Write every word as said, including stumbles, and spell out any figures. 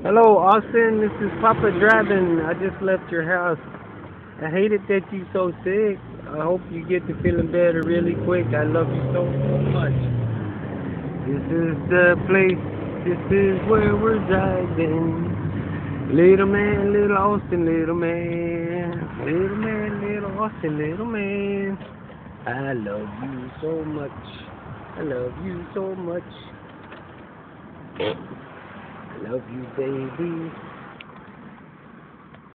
Hello, Austin. This is Papa driving. I just left your house. I hate it that you so sick. I hope you get to feeling better really quick. I love you so, so much. This is the place. This is where we're driving. Little man, little Austin, little man. Little man, little Austin, little man. I love you so much. I love you so much. I love you, baby.